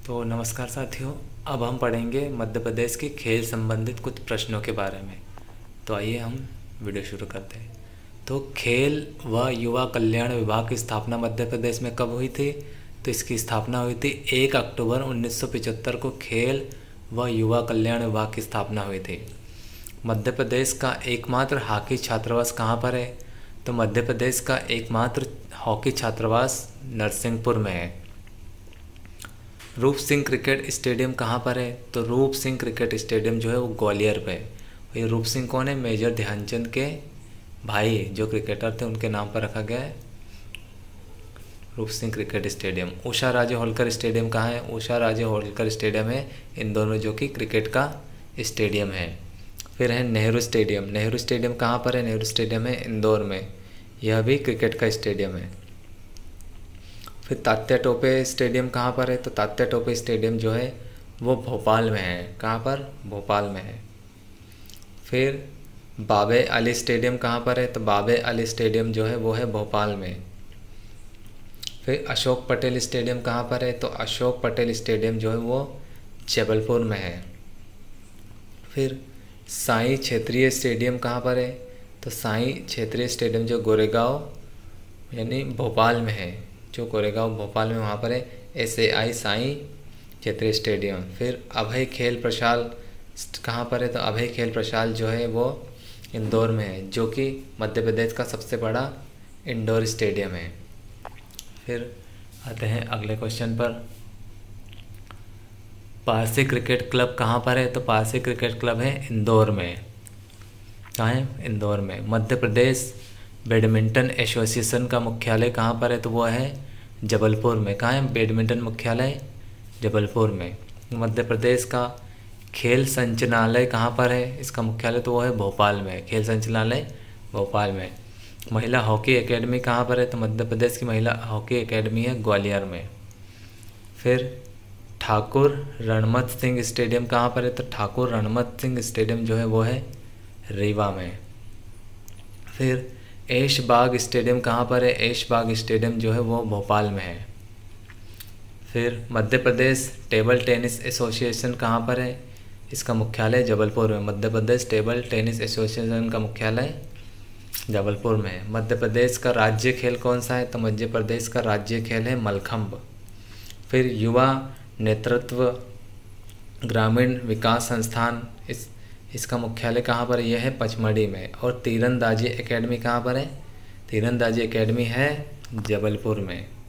तो नमस्कार साथियों। अब हम पढ़ेंगे मध्य प्रदेश के खेल संबंधित कुछ प्रश्नों के बारे में। तो आइए हम वीडियो शुरू करते हैं। तो खेल व युवा कल्याण विभाग की स्थापना मध्य प्रदेश में कब हुई थी? तो इसकी स्थापना हुई थी 1 अक्टूबर 1975 को खेल व युवा कल्याण विभाग की स्थापना हुई थी। मध्य प्रदेश का एकमात्र हॉकी छात्रावास कहाँ पर है? तो मध्य प्रदेश का एकमात्र हॉकी छात्रावास नरसिंहपुर में है। रूप सिंह क्रिकेट स्टेडियम कहाँ पर है? तो रूप सिंह क्रिकेट स्टेडियम जो है वो ग्वालियर पे है। ये रूप सिंह कौन है? मेजर ध्यानचंद के भाई जो क्रिकेटर थे उनके नाम पर रखा गया है Roop Singh cricket stadium. Usha Raje Holkar stadium कहाँ है? उषा राजे होलकर स्टेडियम है इंदौर में, जो कि क्रिकेट का स्टेडियम है। फिर है नेहरू स्टेडियम। नेहरू स्टेडियम कहाँ पर है? नेहरू स्टेडियम है इंदौर में, यह भी क्रिकेट का स्टेडियम है। फिर तात्या टोपे स्टेडियम कहाँ पर है? तो तात्या टोपे स्टेडियम जो है वो भोपाल में है। कहाँ पर? भोपाल में है। फिर बाबे अली स्टेडियम कहाँ पर है? तो बाबे अली स्टेडियम जो है वो है भोपाल में। फिर अशोक पटेल स्टेडियम कहाँ पर है? तो अशोक पटेल स्टेडियम जो है वो जबलपुर में है। फिर साईं क्षेत्रीय स्टेडियम कहाँ पर है? तो साईं क्षेत्रीय स्टेडियम जो गोरेगांव यानी भोपाल में है, जो गोरेगांव भोपाल में वहाँ पर है SAI साईं क्षेत्रीय स्टेडियम। फिर अभय खेल प्रशाल कहाँ पर है? तो अभय खेल प्रशाल जो है वो इंदौर में है, जो कि मध्य प्रदेश का सबसे बड़ा इंडोर स्टेडियम है। फिर आते हैं अगले क्वेश्चन पर। पारसी क्रिकेट क्लब कहाँ पर है? तो पारसी क्रिकेट क्लब है इंदौर में। कहाँ है? इंदौर में। मध्य प्रदेश बैडमिंटन एसोसिएशन का मुख्यालय कहाँ पर है? तो वो है जबलपुर में। कहाँ है बैडमिंटन मुख्यालय? जबलपुर में। मध्य प्रदेश का खेल संचालनालय कहाँ पर है? इसका मुख्यालय तो वो है भोपाल में। खेल संचालनालय भोपाल में। महिला हॉकी एकेडमी कहाँ पर है? तो मध्य प्रदेश की महिला हॉकी एकेडमी है ग्वालियर में। फिर ठाकुर रणमत सिंह स्टेडियम कहाँ पर है? तो ठाकुर रणमत सिंह स्टेडियम जो है वो है रीवा में। फिर ऐशबाग स्टेडियम कहाँ पर है? ऐशबाग स्टेडियम जो है वो भोपाल में है। फिर Madhya Pradesh table tennis association कहाँ पर है? इसका मुख्यालय जबलपुर में। Madhya Pradesh table tennis association का मुख्यालय जबलपुर में है। मध्य प्रदेश का राज्य खेल कौन सा है? तो मध्य प्रदेश का राज्य खेल है मलखंब। फिर युवा नेतृत्व ग्रामीण विकास संस्थान इसका मुख्यालय कहाँ पर है? यह है पचमढ़ी में। और तीरंदाजी एकेडमी कहाँ पर है? तीरंदाजी एकेडमी है जबलपुर में।